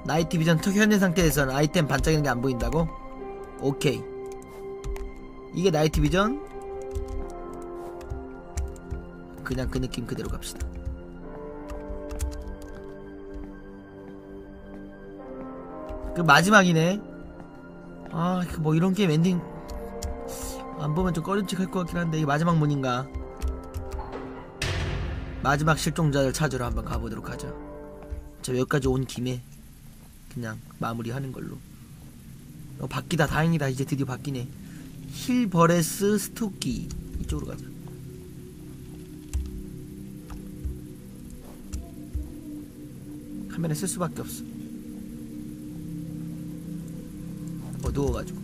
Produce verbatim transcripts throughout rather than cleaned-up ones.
나이트 비전 턱 현재 상태에서는 아이템 반짝이는 게 안 보인다고? 오케이. 이게 나이트 비전? 그냥 그 느낌 그대로 갑시다. 그 마지막이네. 아, 뭐 이런 게임 엔딩 안 보면 좀 꺼림칙할 것 같긴 한데, 이게 마지막 문인가? 마지막 실종자를 찾으러 한번 가보도록 하죠. 저 여기까지 온 김에 그냥 마무리하는 걸로. 어, 바뀌다. 다행이다. 이제 드디어 바뀌네. 힐버레스 스토키. 이쪽으로 가자. 카메라 쓸 수밖에 없어. 어두워가지고.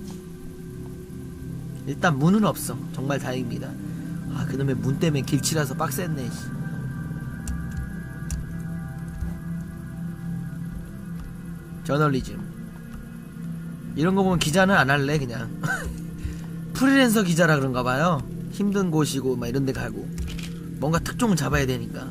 일단 문은 없어. 정말 다행입니다. 아, 그놈의 문 때문에 길치라서 빡셌네. 저널리즘. 이런 거 보면 기자는 안 할래, 그냥. 프리랜서 기자라 그런가 봐요. 힘든 곳이고, 막 이런 데 가고. 뭔가 특종을 잡아야 되니까.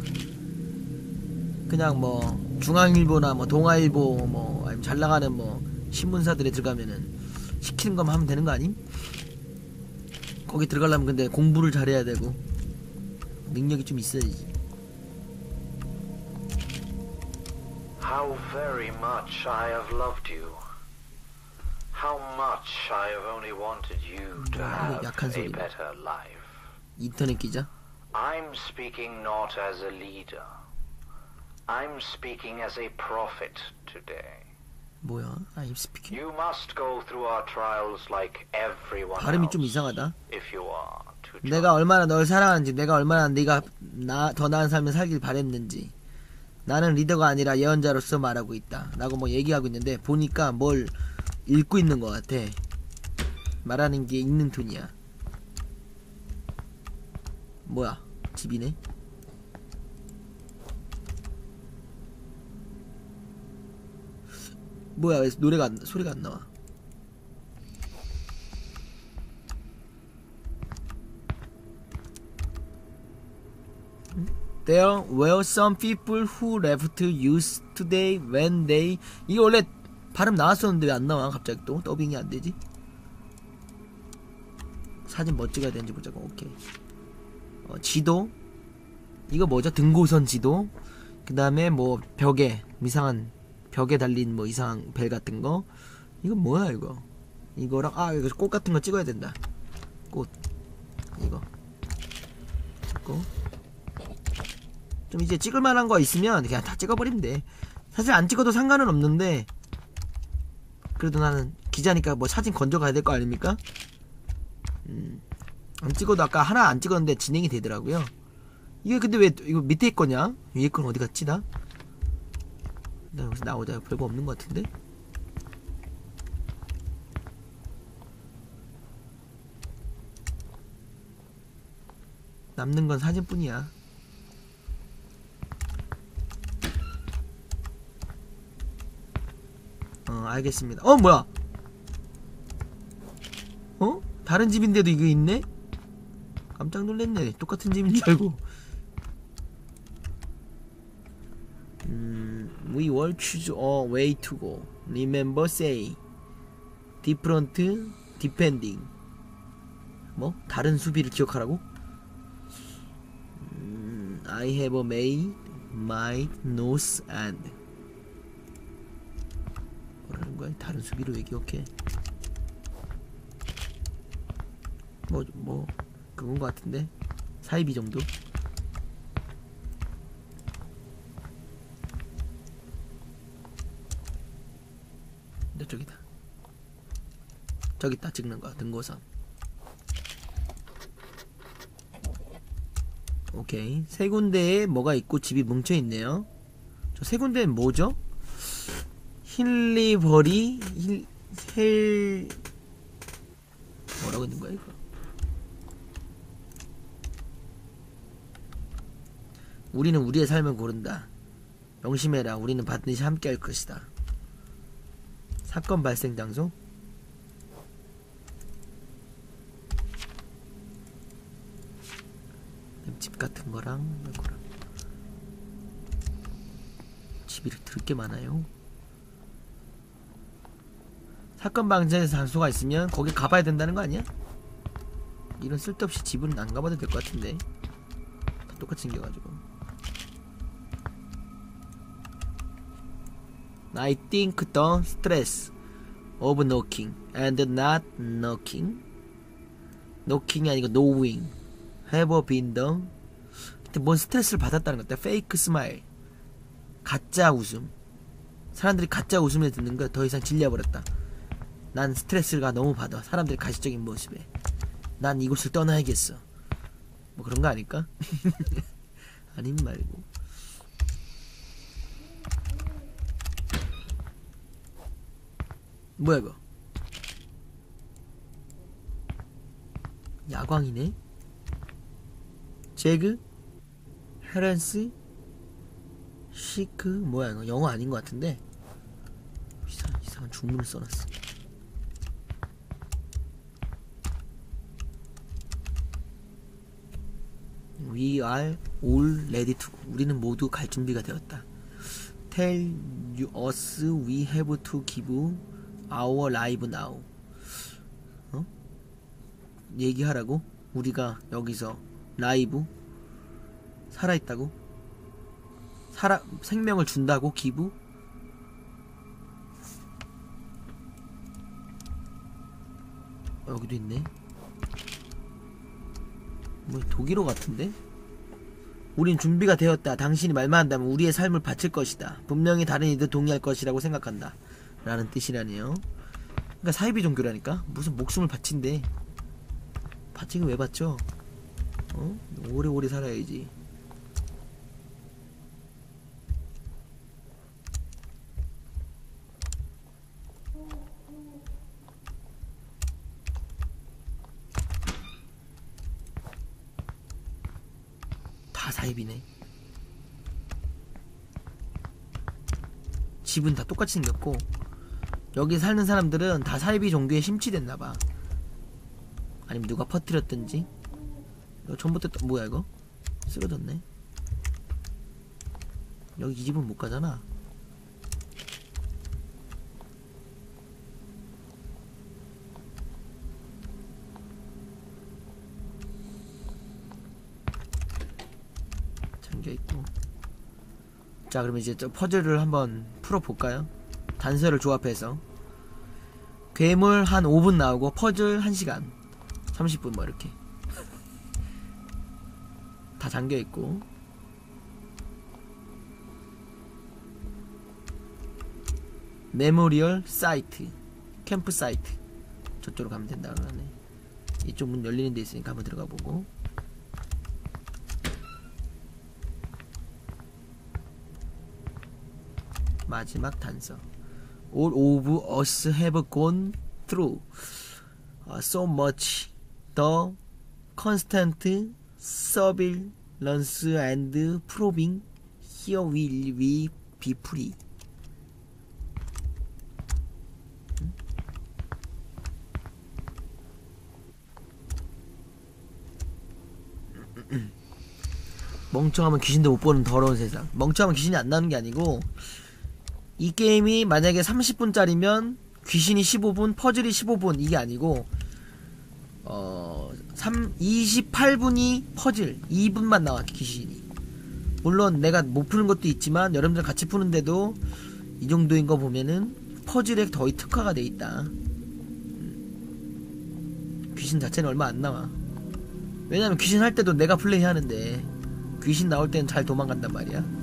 그냥 뭐, 중앙일보나 뭐, 동아일보, 뭐, 아니면 잘 나가는 뭐, 신문사들에 들어가면은, 시키는 것만 하면 되는 거 아님? 거기 들어가려면 근데 공부를 잘해야 되고, 능력이 좀 있어야지. How very much I have loved you. How much I have only wanted you to have a better life. 인터넷 기자? I'm speaking not as a leader. I'm speaking as a prophet today. 뭐야? I'm speaking. You must go through our trials like everyone 발음이 좀 else. 이상하다. If you are to 내가 얼마나 널 사랑하는지, 내가 얼마나 네가 나, 더 나은 삶을 살길 바랬는지. 나는 리더가 아니라 예언자로서 말하고 있다 라고 뭐 얘기하고 있는데, 보니까 뭘 읽고 있는 것 같아. 말하는 게 읽는 톤이야. 뭐야, 집이네. 뭐야, 왜 노래가 안, 소리가 안 나와. There were some people who left yesterday when they. 이게 원래 발음 나왔었는데 왜 안 나와? 갑자기 또 더빙이 안 되지? 사진 뭐 찍어야 되는지 보자고. 오케이. 어, 지도. 이거 뭐죠? 등고선 지도. 그 다음에 뭐 벽에 이상한 벽에 달린 뭐 이상한 벨 같은 거. 이거 뭐야 이거? 이거랑 아 이거 꽃 같은 거 찍어야 된다. 꽃. 이거. 찍고. 좀 이제 찍을만한 거 있으면 그냥 다 찍어버리면 돼. 사실 안 찍어도 상관은 없는데, 그래도 나는 기자니까 뭐 사진 건져가야 될 거 아닙니까? 음, 안 찍어도 아까 하나 안 찍었는데 진행이 되더라고요. 이게 근데 왜 이거 밑에 거냐? 위에 건 어디 갔지 나? 나 여기서 나오자. 별거 없는 것 같은데? 남는 건 사진뿐이야. 어, 알겠습니다. 어, 뭐야? 어? 다른 집인데도 이거 있네? 깜짝 놀랐네. 똑같은 집인 줄 알고. 음, we will choose a way to go. Remember, say. Different, depending. 뭐? 다른 수비를 기억하라고? 음, I have made my nose and. 뭐라는 거야? 다른 수비를 왜 기억해? 뭐, 뭐, 그건 것 같은데? 사이비 정도? 근데 저기다. 저기다 찍는 거야, 등고선. 오케이. 세 군데에 뭐가 있고 집이 뭉쳐있네요. 저 세 군데는 뭐죠? 힐리버리 힐, 헬 뭐라고 있는 거야 이거? 우리는 우리의 삶을 고른다. 명심해라. 우리는 반드시 함께 할 것이다. 사건 발생 장소? 집 같은 거랑 이거랑. 집이 이렇게 들게 많아요. 사건 방지의 장소가 있으면 거기 가봐야 된다는 거 아니야? 이런 쓸데없이 집은 안 가봐도 될 것 같은데. 다 똑같이 생겨가지고. I think the stress of knocking and not knocking, knocking이 아니고 knowing, have been the. 근데 뭔 스트레스를 받았다는 것 같아. fake smile, 가짜 웃음. 사람들이 가짜 웃음을 듣는 거 더 이상 질려버렸다. 난 스트레스가 너무 받아. 사람들의 가시적인 모습에. 난 이곳을 떠나야겠어. 뭐 그런 거 아닐까? 아님 말고. 뭐야 이거? 야광이네? 제그? 헤렌스? 시크? 뭐야 이거? 영어 아닌 것 같은데? 이상, 이상한 중문을 써놨어. We are all ready to go. 우리는 모두 갈 준비가 되었다. Tell us we have to give our life now. 어? 얘기하라고? 우리가 여기서 라이브? 살아있다고? 살아, 생명을 준다고? 기부? 어, 여기도 있네. 뭐 독일어 같은데? 우린 준비가 되었다. 당신이 말만 한다면 우리의 삶을 바칠 것이다. 분명히 다른 이들 동의할 것이라고 생각한다. 라는 뜻이라네요. 그러니까 사이비 종교라니까? 무슨 목숨을 바친대. 바치긴 왜 바쳐? 어? 오래오래 살아야지. 다 사이비네. 집은 다 똑같이 생겼고 여기 사는 사람들은 다 사이비 종교에 심취됐나봐. 아니면 누가 퍼뜨렸든지. 이거 전부터 또 뭐야 이거? 쓰러졌네. 여기 이 집은 못 가잖아. 잠겨있고. 자, 그러면 이제 저 퍼즐을 한번 풀어볼까요? 단서를 조합해서. 괴물 한 오 분 나오고 퍼즐 한 시간 삼십 분 뭐 이렇게 다 잠겨있고. 메모리얼 사이트, 캠프 사이트. 저쪽으로 가면 된다 그러네. 이쪽 문 열리는 데 있으니까 한번 들어가 보고. 마지막 단서. All of us have gone through uh, so much. The constant surveillance and probing. Here will we be free. 멍청하면 귀신도 못 보는 더러운 세상. 멍청하면 귀신이 안 나오는 게 아니고, 이 게임이 만약에 삼십 분짜리면 귀신이 십오 분, 퍼즐이 십오 분 이게 아니고 어... 이십팔 분이 퍼즐, 이 분만 나와 귀신이. 물론 내가 못 푸는 것도 있지만 여러분들 같이 푸는데도 이 정도인 거 보면은 퍼즐에 거의 특화가 돼 있다. 음. 귀신 자체는 얼마 안 나와. 왜냐면 귀신 할 때도 내가 플레이 하는데 귀신 나올 때는 잘 도망간단 말이야.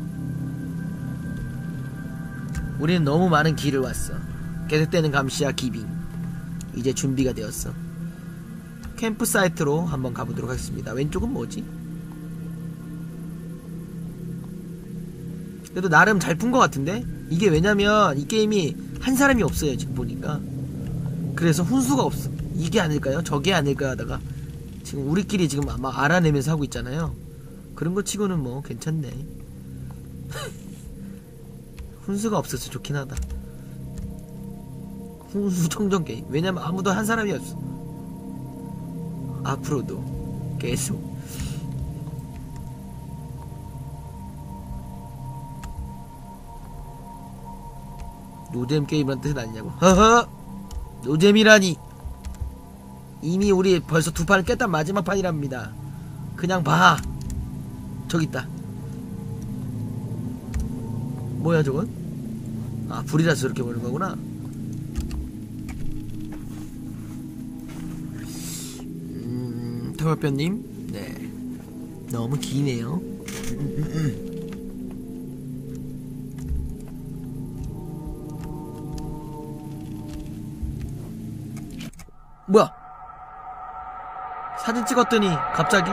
우리는 너무 많은 길을 왔어. 계속되는 감시와 기빙. 이제 준비가 되었어. 캠프 사이트로 한번 가보도록 하겠습니다. 왼쪽은 뭐지? 그래도 나름 잘 푼 것 같은데? 이게 왜냐면 이 게임이 한 사람이 없어요 지금 보니까. 그래서 훈수가 없어. 이게 아닐까요? 저게 아닐까 하다가 지금 우리끼리 지금 아마 알아내면서 하고 있잖아요. 그런 거 치고는 뭐 괜찮네. 훈수가 없어서 좋긴 하다. 훈수 청정 게임. 왜냐면 아무도 한 사람이 없어. 앞으로도 계속. 노잼 게임이란 뜻은 아니냐고. 허허! 노잼이라니. 이미 우리 벌써 두 판을 깼단 마지막 판이랍니다. 그냥 봐. 저기 있다. 뭐야 저건? 아, 불이라서 저렇게 보는 거구나. 음, 토요뼈님, 네, 너무 기네요. 뭐야? 사진 찍었더니 갑자기?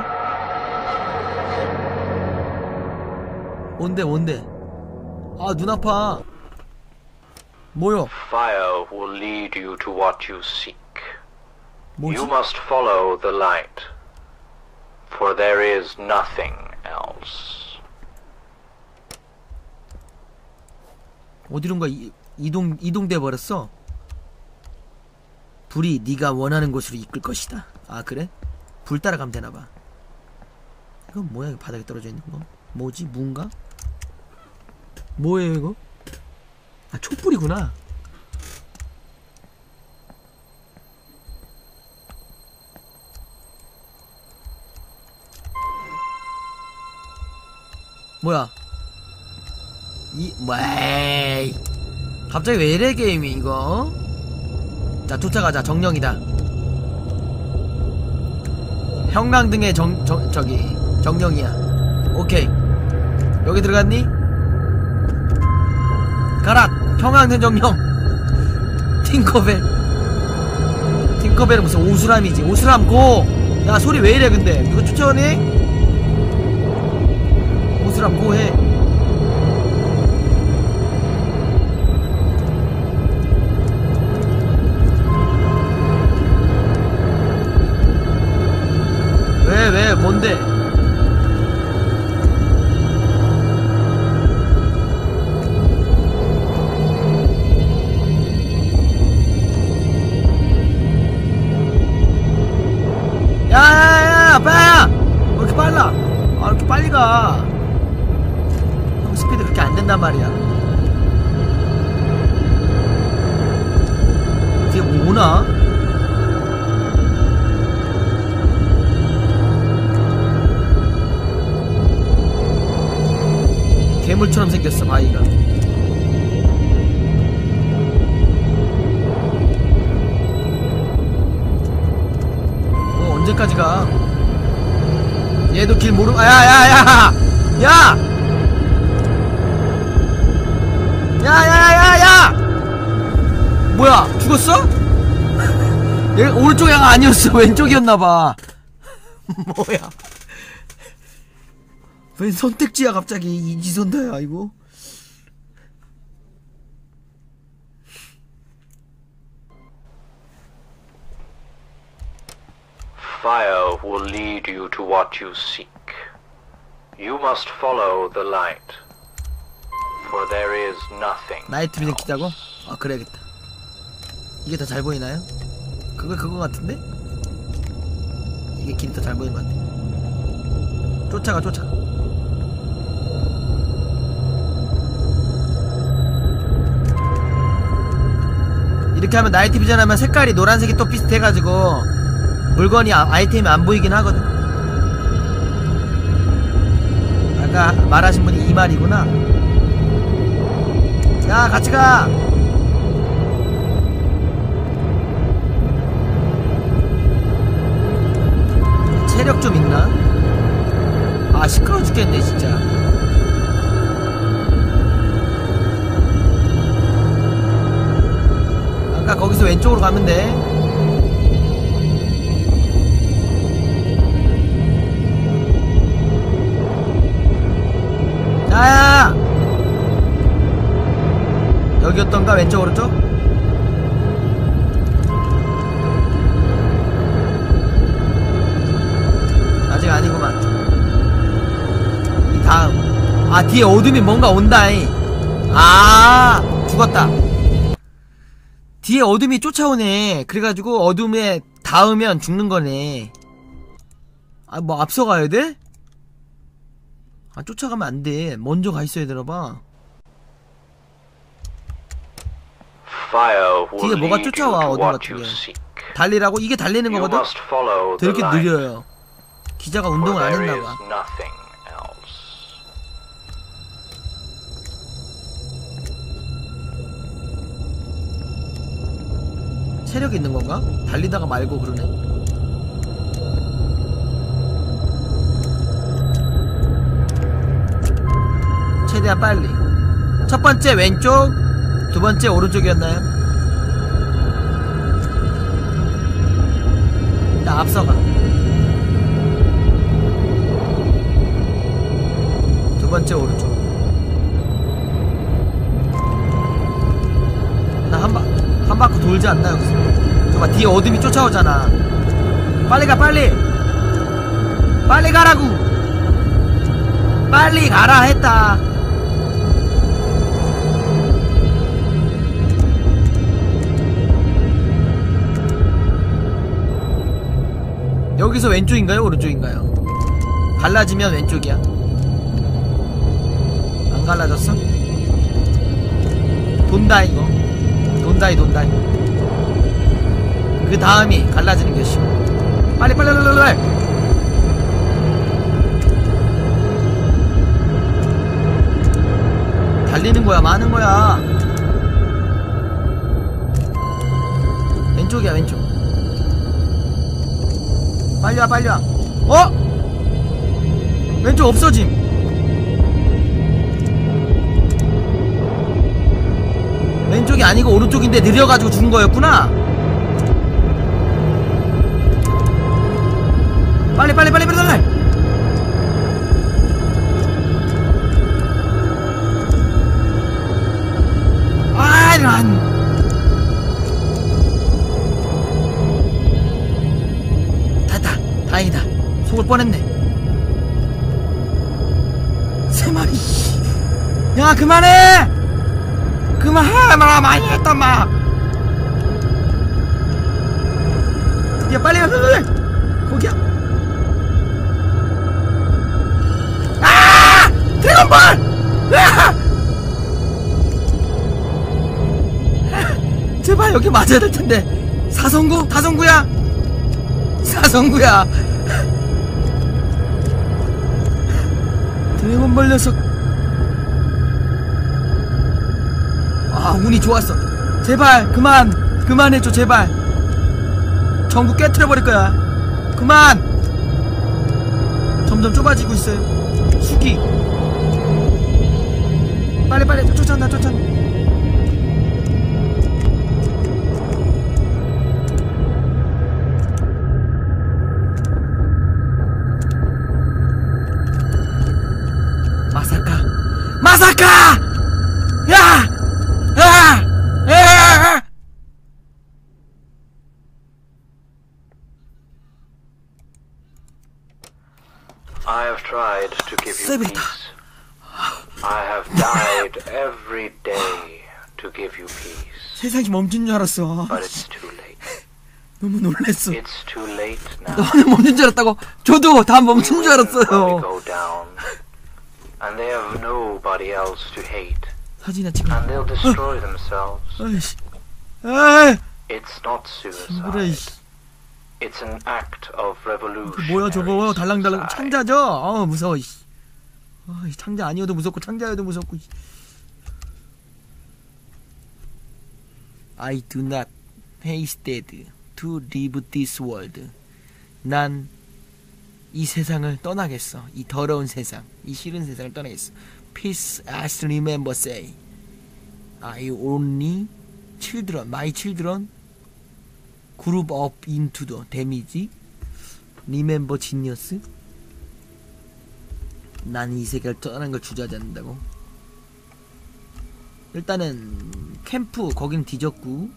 뭔데 뭔데? 아, 눈 아파. 뭐요? Fire will lead you to what you seek. 뭐지? You must follow the light, for there is nothing else. 어디론가 이, 이동 이동돼 버렸어. 불이 네가 원하는 곳으로 이끌 것이다. 아, 그래? 불 따라가면 되나봐. 이건 뭐야? 바닥에 떨어져 있는 거? 뭐지? 무인가? 뭐예요 이거? 아, 촛불이구나. 뭐야? 이 뭐이? 갑자기 왜 이래 게임이 이거? 자, 쫓아가자. 정령이다. 형광등의 정, 정 저기 정령이야. 오케이. 여기 들어갔니? 가라! 형광등 정령! 팅커벨. 팅커벨은 무슨 오수람이지. 오수람 고! 야, 소리 왜 이래 근데? 이거 쫓아오니? 오수람 고 해. 왜, 왜, 뭔데? 야야야, 빠야! 왜 이렇게 빨라? 아, 이렇게 빨리 가. 형 스피드 그렇게 안 된단 말이야. 뒤에 뭐 오나? 괴물처럼 생겼어, 바위가. 어, 언제까지 가? 얘도 길 모르, 아, 야, 야, 야! 야! 야, 야, 야, 야! 뭐야, 죽었어? 얘 오른쪽 애가 아니었어, 왼쪽이었나봐. 뭐야. 웬 선택지야 갑자기. 이지선다야 이거. Fire will lead you to what you seek. You must follow the light, for there is nothing. 나이트 비전 키자고? 아, 그래야겠다. 이게 더 잘 보이나요? 그거 그거 같은데? 이게 길이 더 잘 보이는 것 같아. 쫓아가 쫓아가. 이렇게 하면 나이트 비전 하면 색깔이 노란색이 또 비슷해가지고 물건이 아, 아이템이 안 보이긴 하거든. 아까 말하신 분이 이 말이구나. 야, 같이 가. 체력 좀 있나? 아, 시끄러워 죽겠네 진짜. 아까 거기서 왼쪽으로 가면 돼. 야야! 여기였던가? 왼쪽 오른쪽? 아직 아니구만. 이 다음. 아, 뒤에 어둠이 뭔가 온다잉. 아, 죽었다. 뒤에 어둠이 쫓아오네. 그래가지고 어둠에 닿으면 죽는 거네. 아, 뭐 앞서가야 돼? 아, 쫓아가면 안 돼. 먼저 가 있어야 되나 봐. fire 뒤에 will 뭐가 lead you 쫓아와, to 어둠 what 같은 you 게. seek. 달리라고? 이게 달리는 You 거거든? must follow the 되게 light, 느려요. 기자가 for 운동을 안 there is 했나봐. nothing else. 체력이 있는 건가? 달리다가 말고 그러네. 최대한 빨리. 첫 번째 왼쪽, 두 번째 오른쪽이었나요? 나 앞서가. 두 번째 오른쪽. 나 한 바, 한 바퀴 돌지 않나, 여기서? 저봐, 뒤에 어둠이 쫓아오잖아. 빨리 가, 빨리! 빨리 가라고! 빨리 가라 했다. 여기서 왼쪽인가요? 오른쪽인가요? 갈라지면 왼쪽이야. 안 갈라졌어? 돈다 이거. 돈다이 돈다이. 그 다음이 갈라지는 게 쉬워. 빨리 빨리 빨리 빨리. 달리는 거야, 마는 거야. 왼쪽이야, 왼쪽. 빨리 와, 빨리 와. 어? 왼쪽 없어짐. 왼쪽이 아니고 오른쪽인데 느려가지고 죽은 거였구나. 빨리 빨리 빨리 빨리 빨리. 아, 란. 됐다. 다행이다. 속을 뻔했네. 세 마리. 야, 그만해. 그만해. 마 많이 했다 마. 야, 빨리 가, 빨리 빨리. 거기야. 아! 드래곤볼! 아! 제발 여기 맞아야 될 텐데. 사성구? 사성구야? 사성구야. 드래곤볼 녀석. 아, 운이 좋았어. 제발 그만 그만해줘 제발. 전구 깨트려버릴 거야. 그만. 점점 좁아지고 있어요. 수기. 빨리 빨리 쫓아온다 쫓아온다. 마사카 마사카! 야! 아! 아! I have tried to give you 세빌타. peace. I have died every day to give you peace. 세상이 멈춘 줄 알았어. But it's too late. 너무 놀랬어. It's too late now. 너는 멈춘 줄 알았다고. 저도 다 멈춘 줄 We win when we 알았어요. go down, and they have nobody else to hate, 사진이나 찍어. and they'll destroy themselves. 아이씨. 에이. It's not 그래. suicide. 이씨. It's an act of revolution. 뭐야 저거 달랑달랑 창자죠? 어 무서워. 이씨. 어, 이 창자 아니어도 무섭고 창자여도 무섭고. 이씨. I do not hasted to leave this world. 난 이 세상을 떠나겠어. 이 더러운 세상, 이 싫은 세상을 떠나겠어. Peace as remember say. I only children, my children group up into the damage. Remember genius. 난 이 세계를 떠나는 걸 주저하지 않는다고. 일단은 캠프 거긴 뒤졌고.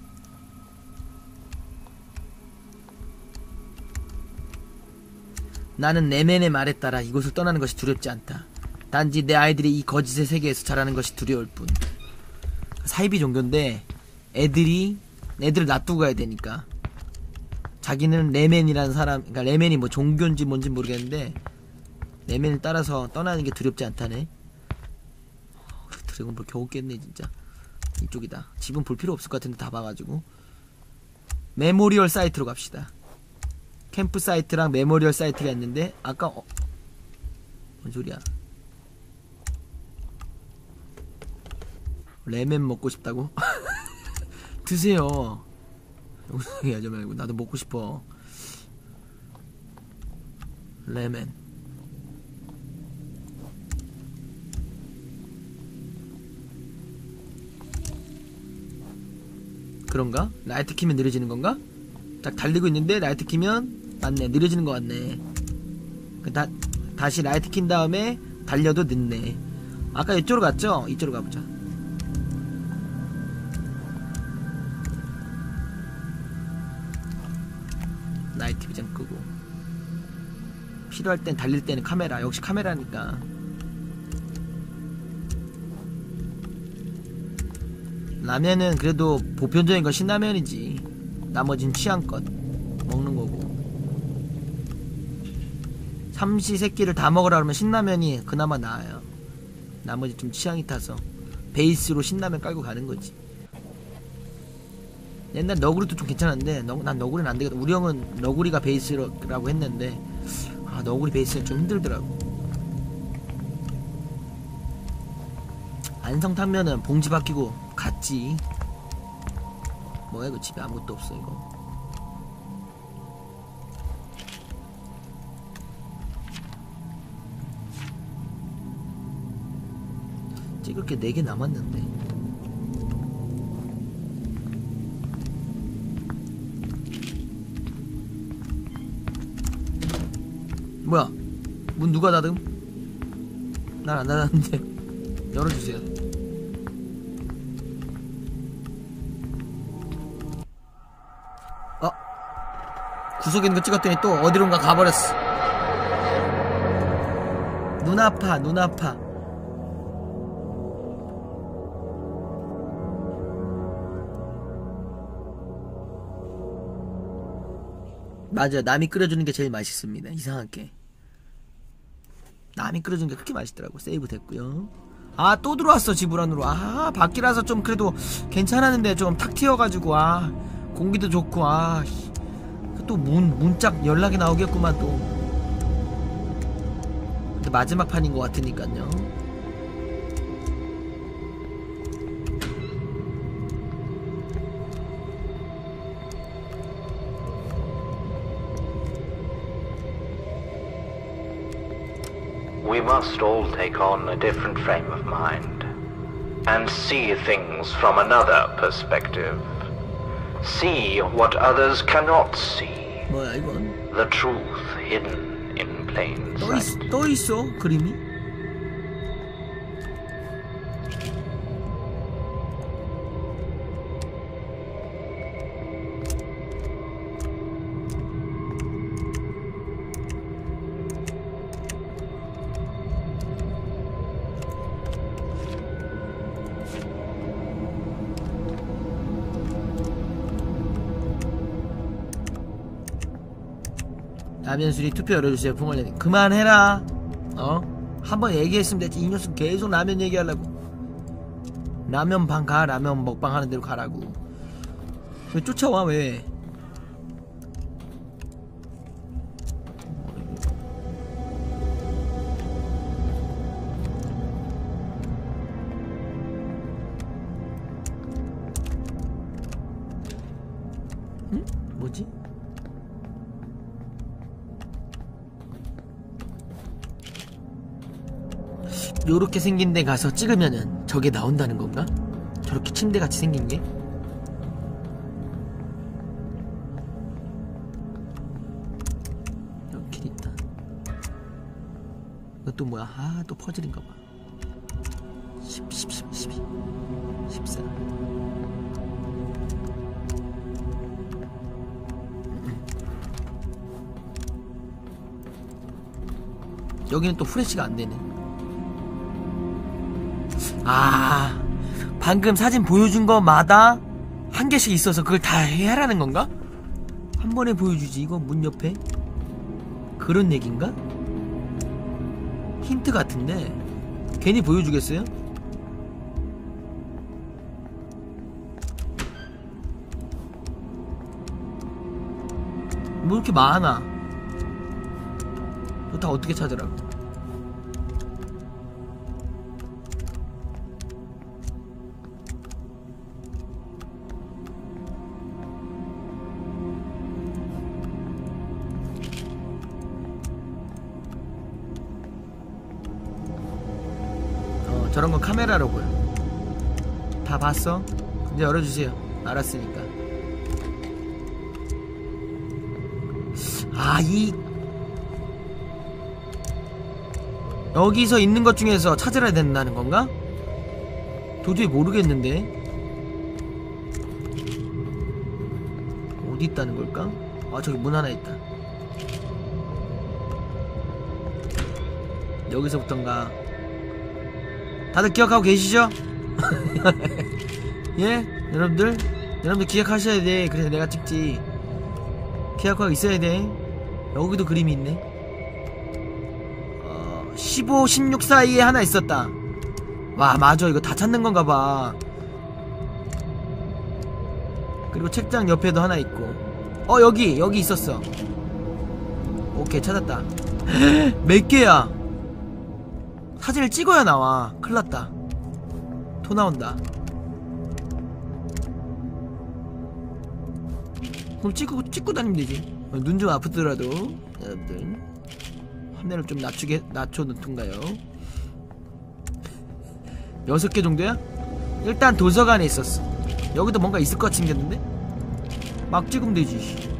나는 내맨의 말에 따라 이곳을 떠나는 것이 두렵지 않다. 단지 내 아이들이 이 거짓의 세계에서 자라는 것이 두려울 뿐. 사이비 종교인데 애들이 애들을 놔두고 가야 되니까. 자기는 레맨이라는 사람, 그러니까 레맨이 뭐 종교인지 뭔지 모르겠는데 레맨을 따라서 떠나는 게 두렵지 않다네. 드래곤볼 겨우 깼네 진짜. 이쪽이다. 집은 볼 필요 없을 것 같은데 다 봐가지고. 메모리얼 사이트로 갑시다. 캠프 사이트랑 메모리얼 사이트가 있는데 아까 어... 뭔 소리야? 레멘 먹고 싶다고? 드세요. 영상이 하지 말고 나도 먹고 싶어. 레멘. 그런가? 라이트 키면 느려지는 건가? 딱 달리고 있는데 라이트 키면 맞네. 느려지는 것 같네. 다, 다시 라이트 킨 다음에 달려도 늦네. 아까 이쪽으로 갔죠? 이쪽으로 가보자. 나이트 비전 끄고. 필요할 땐 달릴 때는 카메라. 역시 카메라니까. 라면은 그래도 보편적인 건 신라면이지. 나머진 취향껏 먹는 거고. 삼시세끼를 다 먹으라 그러면 신라면이 그나마 나아요. 나머지 좀 취향이 타서 베이스로 신라면 깔고 가는 거지. 옛날 너구리도 좀 괜찮은데 너, 난 너구리는 안 되거든. 우리 형은 너구리가 베이스라고 했는데 아 너구리 베이스는 좀 힘들더라고. 안성탕면은 봉지 바뀌고 갔지. 뭐야 이거 집에 아무것도 없어 이거. 찍을 게 네 개 남았는데. 뭐야 문 누가 닫음? 난 안 닫았는데. 열어주세요. 어? 구석에 있는 거 찍었더니 또 어디론가 가버렸어. 눈 아파 눈 아파. 맞아, 남이 끓여주는 게 제일 맛있습니다. 이상하게 남이 끓여주는 게 그렇게 맛있더라고. 세이브 됐고요. 아 또 들어왔어 집을 안으로. 아 밖이라서 좀 그래도 괜찮았는데 좀 탁 튀어가지고 아 공기도 좋고 아 또 문 문짝 연락이 나오겠구만 또. 근데 마지막 판인 것 같으니까요. We must all take on a different frame of mind and see things from another perspective. See what others cannot see. 뭐야 이건? The truth hidden in plain 떠, 있, sight. 떠 있어 그림이? 라면수리 투표 열어주세요. 풍월님 그만해라. 어? 한번 얘기했으면 됐지. 이 녀석 계속 라면 얘기하려고. 라면 방 가. 라면 먹방 하는 대로 가라고. 왜 쫓아와 왜? 응? 뭐지? 요렇게 생긴 데 가서 찍으면은 저게 나온다는 건가? 저렇게 침대같이 생긴 게? 이렇게 있다. 이것도 뭐야? 아, 또 퍼즐인가 봐. 십, 십, 십, 십이, 십사. 여기는 또 후레쉬가 안 되네. 아, 방금 사진 보여준 거마다 한 개씩 있어서 그걸 다 해야 하라는 건가? 한 번에 보여주지 이거 문 옆에? 그런 얘긴가? 힌트 같은데 괜히 보여주겠어요? 뭐 이렇게 많아? 너 다 어떻게 찾으라고? 어, 저런 건 카메라로 보여. 다 봤어? 이제 열어주세요. 알았으니까. 아, 이 여기서 있는 것 중에서 찾으라 된다는 건가? 도저히 모르겠는데. 어디 있다는 걸까? 아, 저기 문 하나 있다. 여기서부턴가. 다들 기억하고 계시죠? 예? 여러분들? 여러분들 기억하셔야 돼. 그래서 내가 찍지. 기억하고 있어야 돼. 여기도 그림이 있네. 어, 십오, 십육 사이에 하나 있었다. 와, 맞아. 이거 다 찾는 건가 봐. 그리고 책장 옆에도 하나 있고. 어, 여기 여기 있었어. 오케이, 찾았다. 몇 개야? 사진을 찍어야 나와. 큰일났다. 토 나온다. 그럼 찍고 찍고 다니면 되지. 눈 좀 아프더라도 여러분들 화면을 좀 낮추게 낮춰놓던가요. 여섯 개 정도야? 일단 도서관에 있었어. 여기도 뭔가 있을 것 같이 생겼는데? 막 찍으면 되지.